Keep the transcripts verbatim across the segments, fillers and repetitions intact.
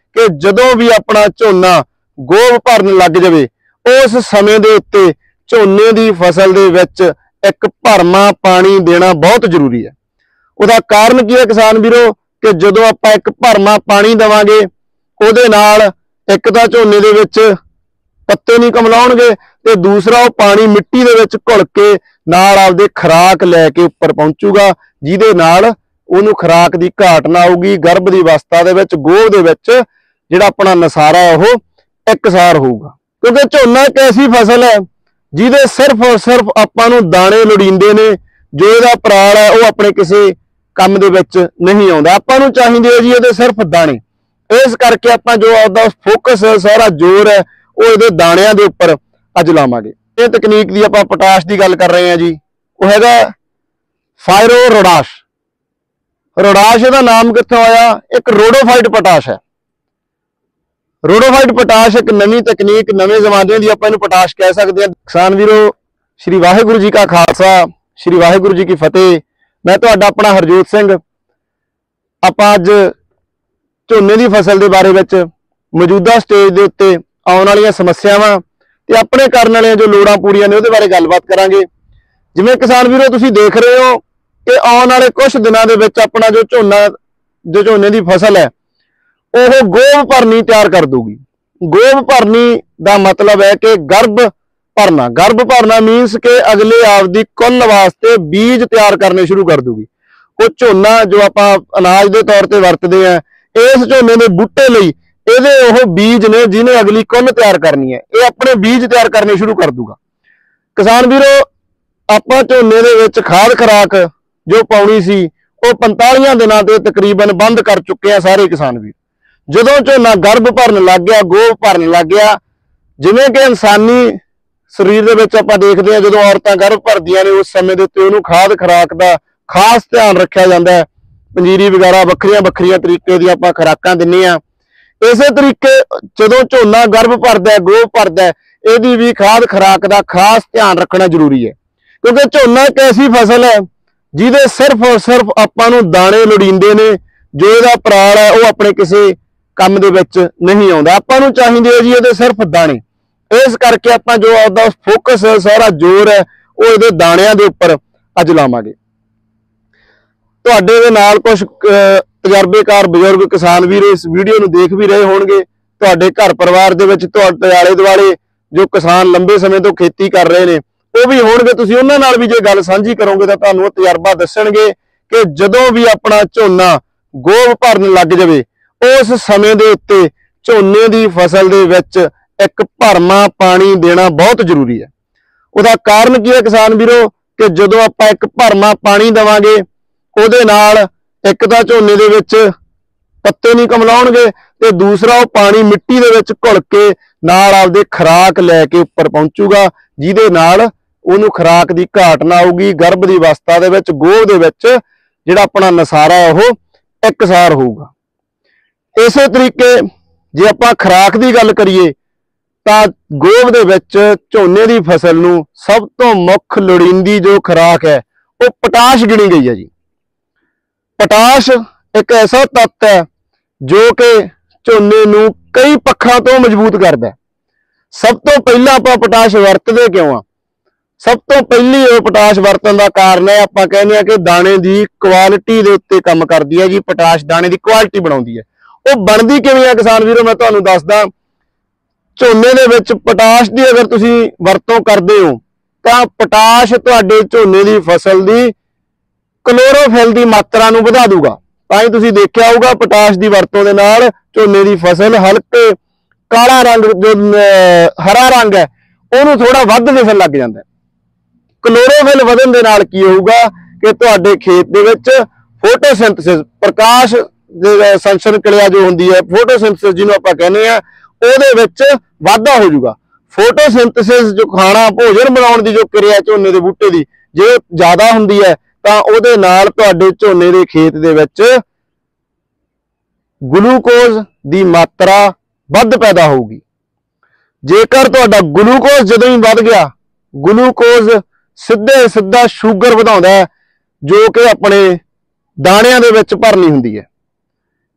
कि जदों भी अपना झोना गोभ भरन लग जाए उस समय दे उत्ते झोने की फसल दे विच एक भरमां पानी देना बहुत जरूरी है। उसका कारण की है किसान वीरो कि जदों आपां एक भरमां पानी देवांगे उहदे नाल एक तां झोने दे विच पत्ते नहीं कमलाउणगे ते दूसरा वो पानी मिट्टी दे विच घुल के नाल आपदे खुराक लैके उपर पहुंचूगा जिहदे नाल उहनूं खुराक की घाट ना आऊगी। गर्भ की अवस्था दे विच गोभ दे विच जिहड़ा अपना नसारा है वो एकसार होऊगा क्योंकि झोना एक ऐसी फसल है जिहदे सिर्फ और सिर्फ आपां नूं दाणे लोड़ींदे ने जो इहदा पराल है वो अपने किसी काम दे विच नहीं आउंदा। आपां नूं चाहीदे जी इहदे सिर्फ दाणे इस करके आपां जो आपदा फोकस सारा जोर है वो इहदे दाणियां दे उपर अज लावांगे। ये तकनीक दी आपां पोटाश की गल कर रहे हैं जी वो हैगा फायरो रोडाश। रोडाश इहदा नाम कित्थों आया? एक रोडोफाइट पोटाश है। रोडोफाइट पोटाश एक नवी तकनीक नवे जमाने की आपां इहनूं पोटाश कह सकते हैं। किसान वीरो श्री वाहिगुरू जी का खालसा श्री वाहिगुरू जी की फतेह। मैं तुहाडा अपना हरजोत सिंह आपां अज झोने की फसल के बारे में मौजूदा स्टेज के उत्ते आउण वालीआं समस्यावां ते अपने करन वालिआं जो लोड़ां पूरीआं ने उहदे बारे गलबात करांगे। जिवें किसान वीरो तुसीं देख रहे हो कि आउण वाले कुछ दिनां दे विच अपना जो झोना जो झोने की फसल है वो गोभ भरनी तैयार कर दूगी। गोभ भरनी का मतलब है कि गर्भ भरना। गर्भ भरना मीनस के अगले आपदी कुल वास्ते बीज तैयार करने शुरू कर दूगी। वो झोना जो आप अनाज के तौर पर वरतते हैं इस झोने के बूटे लई ਇਹਦੇ ਉਹ बीज ने जिन्हें अगली कुल तैयार करनी है ये अपने बीज तैयार करने शुरू कर दूगा। किसान वीरो आपां झोने दे विच खाद खुराक जो पाउणी सी वो पैंतालीस दिनां ते तकरीबन बंद कर चुके हैं सारे किसान वीर। जदों झोना गर्भ भरन लग गया गोभ भरन लग गया जिवें कि इंसानी शरीर दे विच आपां देखदे हां जदों औरतां गर्भ भरदियां ने उस समय दे उत्ते उहनूं खाद खुराक दा खास ध्यान रखिया जांदा है। पंजीरी वगैरह वक्खरियां वक्खरियां तरीके दी आपां खुराकां दिंदे हां। इस तरीके जदों झोना गर्भ भरदा है गोभ भरदा है इहदी भी खाद खुराक का खास ध्यान रखना जरूरी है क्योंकि झोना एक ऐसी फसल है जिहदे सिर्फ और सिर्फ आपां नूं दाणे लोड़ींदे ने जो इहदा पराल है वो अपने किसी काम दे विच नहीं आउंदा। आपां नूं चाहीदे जी इहदे सिर्फ दाणे इस करके आपां जो आपदा फोकस सारा जोर है वो इहदे दाणियां दे उपर अज लावांगे। तुहाडे दे नाल कुछ तजर्बेकार बजुर्ग किसान वीर इस वीडियो नूं देख भी रहे होणगे। तुहाडे घर परिवार दे विच तुहाडे आले दुआले जो किसान लंबे समय तो खेती कर रहे हैं वो भी होणगे। तुसीं उन्हां नाल भी जे गल सांझी करोगे तो तुहानूं वो तजर्बा दस्सणगे कि जदों भी अपना झोना गोभ भरन लग जाए उस समय दे उत्ते झोने की फसल दे विच एक भरमां पानी देना बहुत जरूरी है। उसका कारण की है किसान वीरो कि जदों आपां एक भरमां पानी देवांगे उहदे नाल एक तां झोने दे विच पत्ते नहीं कमलाउणगे ते दूसरा वो पानी मिट्टी दे विच घुल के नाल आपदे खुराक लैके उपर पहुंचूगा जिहदे नाल उहनूं खुराक की घाट ना आऊगी। गर्भ की अवस्था दे विच गोभ दे विच जिहड़ा अपना नसारा है वो एकसार होऊगा। इस तरीके जे आपां खुराक की गल करिए तां गोभ दे विच झोने की फसल नूं सब तो मुख लोड़ींदी जो खुराक है वो पोटाश गिनी गई है जी। पोटाश एक ऐसा तत्त है जो कि झोने नूं कई पक्षां तो मजबूत करता है। सब तो पहला आपां पोटाश वरतदे क्यों आ? सब तो पहली वो पोटाश वरतन का कारण है आपां कहने आ कि दाणे की क्वालिटी दे उत्ते काम करदी है जी। पोटाश दाणे की क्वालिटी बनाउंदी है। वो बनदी किवें आ किसान वीरों मैं तुहानूं दसदा। झोने दे विच पोटाश की अगर तुसीं वरतों करदे हो तां पोटाश तुहाडे झोने की फसल की क्लोरोफिल की मात्रा नूं वधा दूगा। तां ही तुसीं देखिआ होऊगा पोटाश की वरतों दे नाल झोने की फसल हल्के काला रंग जो हरा रंग है उहनूं थोड़ा वध दिसण लग जांदा है। क्लोरोफिल वधन दे नाल की होऊगा कि तुहाडे खेत दे विच फोटोसिंथेसिस प्रकाश संश्लेषण क्रिया जो हुंदी है फोटोसिंथेसिस जिहनूं आपां कहने आ ਉਹਦੇ ਵਿੱਚ ਵਾਧਾ ਹੋ ਜਾਊਗਾ। फोटोसिंथेसिस जो खाना भोजन बनाउण दी जो क्रिया झोने दे बूटे दी जे ज़्यादा हुंदी है तां ਉਹਦੇ ਨਾਲ ਤੁਹਾਡੇ ਝੋਨੇ ਦੇ खेत ਦੇ ਵਿੱਚ ग्लूकोज ਦੀ मात्रा ਵੱਧ पैदा होगी। जेकर ਤੁਹਾਡਾ ग्लूकोज ਜਦੋਂ ही ਵੱਧ गया ग्लूकोज सीधे सीधा शूगर ਵਧਾਉਂਦਾ है जो कि अपने दाणिਆਂ ਦੇ ਵਿੱਚ ਭਰਨੀ ਹੁੰਦੀ है।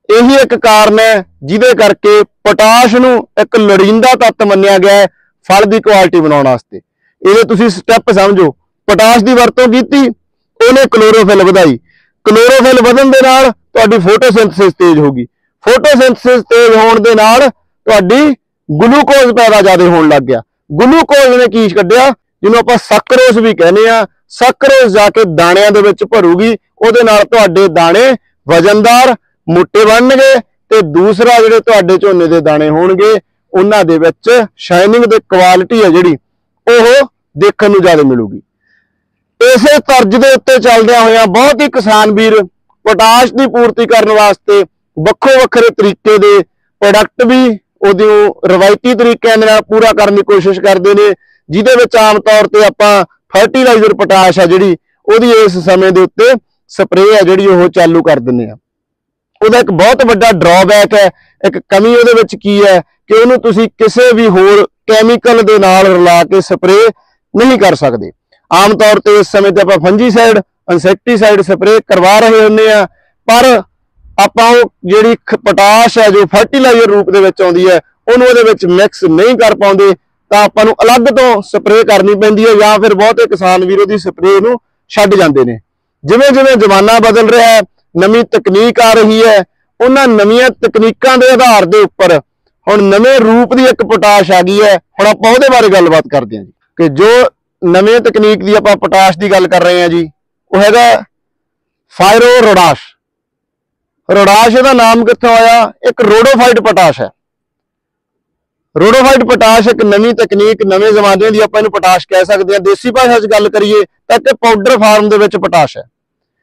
ਇਹੀ ਇੱਕ ਕਾਰਨ ਹੈ ਜਿਹਦੇ ਕਰਕੇ ਪੋਟਾਸ਼ ਨੂੰ ਇੱਕ ਲੋੜੀਂਦਾ ਤੱਤ ਮੰਨਿਆ ਗਿਆ ਹੈ ਫਲ ਦੀ ਕੁਆਲਿਟੀ ਬਣਾਉਣ ਵਾਸਤੇ। ਇਹਦੇ ਤੁਸੀਂ ਸਟੈਪ ਸਮਝੋ। ਪੋਟਾਸ਼ ਦੀ ਵਰਤੋਂ ਕੀਤੀ, ਉਹਨੇ ਕਲੋਰੋਫਿਲ ਵਧਾਈ, ਕਲੋਰੋਫਿਲ ਵਧਣ ਦੇ ਨਾਲ ਤੁਹਾਡੀ ਫੋਟੋਸਿੰਥੇਸਿਸ ਤੇਜ਼ ਹੋਗੀ, ਫੋਟੋਸਿੰਥੇਸਿਸ ਤੇਜ਼ ਹੋਣ ਦੇ ਨਾਲ ਤੁਹਾਡੀ ਗਲੂਕੋਜ਼ ਪੈਦਾ ਜ਼ਿਆਦਾ ਹੋਣ ਲੱਗ ਗਿਆ। ਗਲੂਕੋਜ਼ ਨੇ ਕੀ ਕੱਢਿਆ, ਜਿਹਨੂੰ ਆਪਾਂ ਸੈਕਰੋਜ਼ ਵੀ ਕਹਿੰਦੇ ਆ, ਸੈਕਰੋਜ਼ ਜਾ ਕੇ ਦਾਣਿਆਂ ਦੇ ਵਿੱਚ ਭਰੂਗੀ, ਉਹਦੇ ਨਾਲ ਤੁਹਾਡੇ ਦਾਣੇ ਵਜ਼ਨਦਾਰ ਮੋਟੇ ਬਣਨਗੇ ਤੇ ਦੂਸਰਾ ਜਿਹੜੇ ਤੁਹਾਡੇ ਝੋਨੇ ਦੇ ਦਾਣੇ ਹੋਣਗੇ ਉਹਨਾਂ ਦੇ ਵਿੱਚ ਸ਼ਾਈਨਿੰਗ ਤੇ ਕੁਆਲਿਟੀ ਹੈ ਜਿਹੜੀ ਉਹ ਦੇਖਣ ਨੂੰ ਜ਼ਿਆਦਾ ਮਿਲੂਗੀ। ਇਸੇ ਤਰਜ ਦੇ ਉੱਤੇ ਚੱਲਦਿਆਂ ਹੋਇਆਂ ਬਹੁਤ ਹੀ ਕਿਸਾਨ ਵੀਰ ਪੋਟਾਸ਼ ਦੀ ਪੂਰਤੀ ਕਰਨ ਵਾਸਤੇ ਵੱਖੋ ਵੱਖਰੇ ਤਰੀਕੇ ਦੇ ਪ੍ਰੋਡਕਟ ਵੀ ਉਹਦੀ ਰਵਾਇਤੀ ਤਰੀਕਿਆਂ ਦੇ ਨਾਲ ਪੂਰਾ ਕਰਨ ਦੀ ਕੋਸ਼ਿਸ਼ ਕਰਦੇ ਨੇ, ਜਿਹਦੇ ਵਿੱਚ ਆਮ ਤੌਰ ਤੇ ਆਪਾਂ ਫਰਟੀਲਾਈਜ਼ਰ ਪੋਟਾਸ਼ ਆ ਜਿਹੜੀ ਉਹਦੀ ਇਸ ਸਮੇਂ ਦੇ ਉੱਤੇ ਸਪਰੇਅ ਹੈ ਜਿਹੜੀ ਉਹ ਚਾਲੂ ਕਰ ਦਿੰਦੇ ਆ। ਉਹਦਾ ਇੱਕ ਬਹੁਤ ਵੱਡਾ ਡਰਾਬੈਕ ਹੈ, ਇੱਕ ਕਮੀ ਉਹਦੇ ਵਿੱਚ ਕੀ ਹੈ ਕਿ ਉਹਨੂੰ ਤੁਸੀਂ ਕਿਸੇ ਵੀ ਹੋਰ ਕੈਮੀਕਲ ਦੇ ਨਾਲ ਰਲਾ ਕੇ ਸਪਰੇਅ ਨਹੀਂ ਕਰ ਸਕਦੇ। ਆਮ ਤੌਰ ਤੇ ਇਸ ਸਮੇਂ ਤੇ ਆਪਾਂ ਫੰਜੀਸਾਈਡ, ਇਨਸੈਕਟੀਸਾਈਡ ਸਪਰੇਅ ਕਰਵਾ ਰਹੇ ਹੁੰਦੇ ਆ, ਪਰ ਆਪਾਂ ਉਹ ਜਿਹੜੀ ਪੋਟਾਸ਼ ਹੈ ਜੋ ਫਰਟੀਲਾਈਜ਼ਰ ਰੂਪ ਦੇ ਵਿੱਚ ਆਉਂਦੀ ਹੈ ਉਹਨੂੰ ਉਹਦੇ ਵਿੱਚ ਮਿਕਸ ਨਹੀਂ ਕਰ ਪਾਉਂਦੇ, ਤਾਂ ਆਪਾਂ ਨੂੰ ਅਲੱਗ ਤੋਂ ਸਪਰੇਅ ਕਰਨੀ ਪੈਂਦੀ ਹੈ ਜਾਂ ਫਿਰ ਬਹੁਤੇ ਕਿਸਾਨ ਵੀਰ ਉਹਦੀ ਸਪਰੇਅ ਨੂੰ ਛੱਡ ਜਾਂਦੇ ਨੇ। ਜਿਵੇਂ ਜਿਵੇਂ ਜ਼ਮਾਨਾ ਬਦਲ ਰਿਹਾ ਹੈ, ਨਵੀਂ ਤਕਨੀਕ ਆ ਰਹੀ ਹੈ, ਉਹਨਾਂ ਨਵੀਆਂ ਤਕਨੀਕਾਂ ਦੇ ਆਧਾਰ ਦੇ ਉੱਪਰ ਹੁਣ ਨਵੇਂ ਰੂਪ ਦੀ ਇੱਕ ਪੋਟਾਸ਼ ਆ ਗਈ ਹੈ। ਹੁਣ ਆਪਾਂ ਉਹਦੇ ਬਾਰੇ ਗੱਲਬਾਤ ਕਰਦੇ ਹਾਂ ਜੀ ਕਿ ਜੋ ਨਵੇਂ ਤਕਨੀਕ ਦੀ ਆਪਾਂ ਪੋਟਾਸ਼ ਦੀ ਗੱਲ ਕਰ ਰਹੇ ਹਾਂ ਜੀ, ਉਹ ਹੈਗਾ ਫਾਇਰੋ ਰੋਡਾਸ਼। ਰੋਡਾਸ਼ ਇਹਦਾ ਨਾਮ ਕਿੱਥੋਂ ਆਇਆ? ਇੱਕ ਰੋਡੋਫਾਈਟ ਪੋਟਾਸ਼ ਹੈ। ਰੋਡੋਫਾਈਟ ਪੋਟਾਸ਼ ਇੱਕ ਨਵੀਂ ਤਕਨੀਕ, ਨਵੇਂ ਜ਼ਮਾਨੇ ਦੀ ਆਪਾਂ ਇਹਨੂੰ ਪੋਟਾਸ਼ ਕਹਿ ਸਕਦੇ ਹਾਂ। ਦੇਸੀ ਭਾਸ਼ਾ 'ਚ ਗੱਲ ਕਰੀਏ ਤਾਂ ਕਿ ਪਾਊਡਰ ਫਾਰਮ ਦੇ ਵਿੱਚ ਪੋਟਾਸ਼ ਹੈ।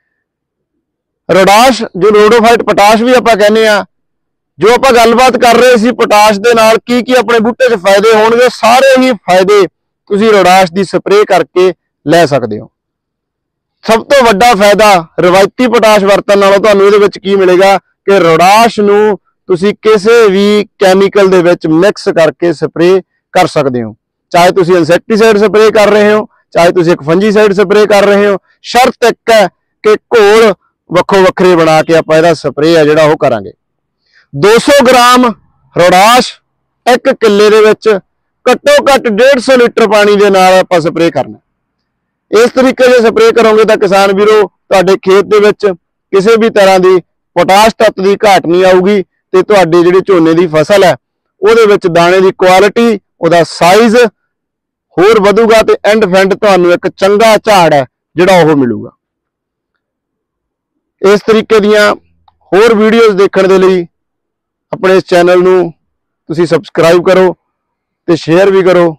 ਰੋਡਾਸ਼ ਜੋ ਰੋਡੋਫਾਈਟ ਪੋਟਾਸ਼ ਵੀ ਆਪਾਂ ਕਹਿੰਦੇ ਆ, ਜੋ ਆਪਾਂ ਗੱਲਬਾਤ ਕਰ ਰਹੇ ਸੀ ਪੋਟਾਸ਼ ਦੇ ਨਾਲ ਕੀ ਕੀ ਆਪਣੇ ਬੂਟੇ 'ਚ ਫਾਇਦੇ ਹੋਣਗੇ, ਸਾਰੇ ਹੀ ਫਾਇਦੇ ਤੁਸੀਂ ਰੋਡਾਸ਼ ਦੀ ਸਪਰੇਅ ਕਰਕੇ ਲੈ ਸਕਦੇ ਹੋ। ਸਭ ਤੋਂ ਵੱਡਾ ਫਾਇਦਾ ਰਵਾਇਤੀ ਪੋਟਾਸ਼ ਵਰਤਣ ਨਾਲੋਂ ਤੁਹਾਨੂੰ ਇਹਦੇ ਵਿੱਚ ਕੀ ਮਿਲੇਗਾ ਕਿ ਰੋਡਾਸ਼ ਨੂੰ ਤੁਸੀਂ ਕਿਸੇ ਵੀ ਕੈਮੀਕਲ ਦੇ ਵਿੱਚ ਮਿਕਸ ਕਰਕੇ ਸਪਰੇਅ ਕਰ ਸਕਦੇ ਹੋ। ਚਾਹੇ ਤੁਸੀਂ ਇਨਸੈਕਟੀਸਾਈਡ ਸਪਰੇਅ ਕਰ ਰਹੇ ਹੋ, ਚਾਹੇ ਤੁਸੀਂ ਇੱਕ ਫੰਜੀਸਾਈਡ ਸਪਰੇਅ ਕਰ ਰਹੇ ਹੋ, ਸ਼ਰਤ ਇੱਕ ਹੈ ਕਿ ਘੋਲ ਵੱਖੋ ਵੱਖਰੇ ਬਣਾ ਕੇ ਆਪਾਂ ਇਹਦਾ ਸਪਰੇਅ ਹੈ ਜਿਹੜਾ ਉਹ ਕਰਾਂਗੇ। ਦੋ ਸੌ ਗ੍ਰਾਮ ਰੋਡਾਸ਼ ਇੱਕ ਕਿੱਲੇ ਦੇ ਵਿੱਚ ਘੱਟੋ ਘੱਟ ਡੇਢ ਸੌ ਲੀਟਰ ਪਾਣੀ ਦੇ ਨਾਲ ਆਪਾਂ ਸਪਰੇਅ ਕਰਨਾ। ਇਸ ਤਰੀਕੇ ਜੇ ਸਪਰੇਅ ਕਰੋਗੇ ਤਾਂ ਕਿਸਾਨ ਵੀਰੋ ਤੁਹਾਡੇ ਖੇਤ ਦੇ ਵਿੱਚ ਕਿਸੇ ਵੀ ਤਰ੍ਹਾਂ ਦੀ ਪੋਟਾਸ਼ ਤੱਤ ਦੀ ਘਾਟ ਨਹੀਂ ਆਊਗੀ ਤੇ ਤੁਹਾਡੇ ਜਿਹੜੇ ਝੋਨੇ ਦੀ ਫਸਲ ਹੈ ਉਹਦੇ ਵਿੱਚ ਦਾਣੇ ਦੀ ਕੁਆਲਿਟੀ, ਉਹਦਾ ਸਾਈਜ਼ ਹੋਰ ਵਧੂਗਾ ਤੇ ਐਂਡ ਫੈਂਡ ਤੁਹਾਨੂੰ ਇੱਕ ਚੰਗਾ ਝਾੜ ਹੈ ਜਿਹੜਾ ਉਹ ਮਿਲੂਗਾ। ਇਸ ਤਰੀਕੇ ਦੀਆਂ ਹੋਰ ਵੀਡੀਓਜ਼ ਦੇਖਣ ਦੇ ਲਈ ਆਪਣੇ ਇਸ ਚੈਨਲ ਨੂੰ ਤੁਸੀਂ ਸਬਸਕ੍ਰਾਈਬ ਕਰੋ ਤੇ ਸ਼ੇਅਰ ਵੀ ਕਰੋ।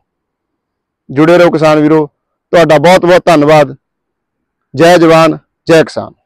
ਜੁੜੇ ਰਹੋ ਕਿਸਾਨ ਵੀਰੋ। ਤੁਹਾਡਾ ਬਹੁਤ ਬਹੁਤ ਧੰਨਵਾਦ। ਜੈ ਜਵਾਨ, ਜੈ ਕਿਸਾਨ।